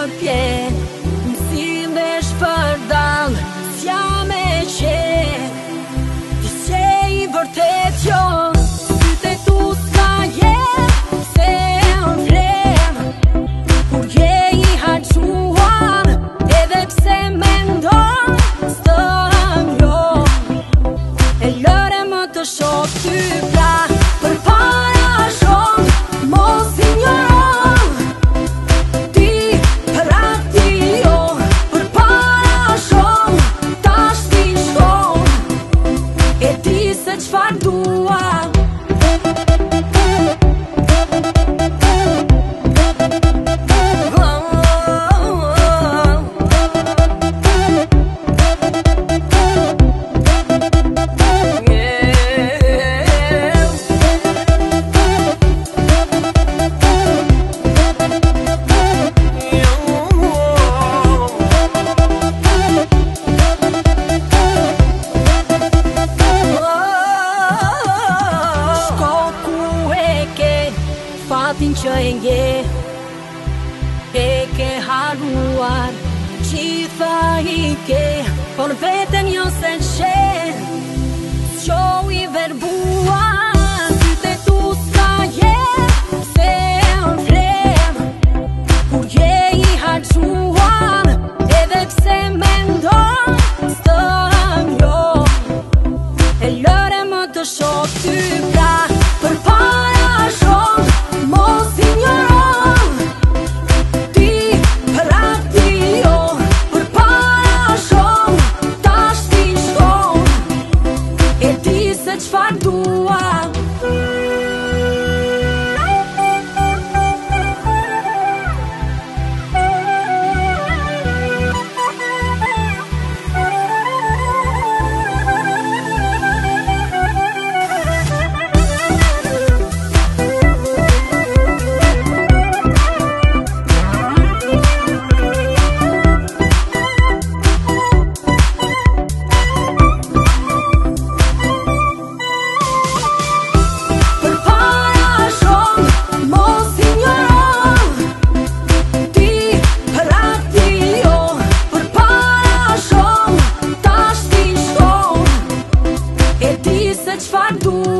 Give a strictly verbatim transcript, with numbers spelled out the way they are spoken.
përpje, më sillesh për dal, s'ja me qenë, ti s'je i vërtet jo, syte tu s'ka jetë, se në vlerë, kur je i harquar, edhe pse mendon, s'tëm jo, e lëre më të shoh ty pra, për para shumë, mos ignoron, ti për ati jo, për para shumë, tash ti shkon, e ti se qfar dua. Fatin që e nje, e ke haruar, gjitha i ke, por vetëm jo se qenë, s'qo i verbuar, syte tu s'ka jetë, se në vlerë, kur je i harquar, edhe pse mendon, s'tëm jo, e lëre më të shoh ty pra, për para shumë, mos ignoron, ti për ati jo, për para shumë, tash ti shkon, e ti se qfar dua. Qfar du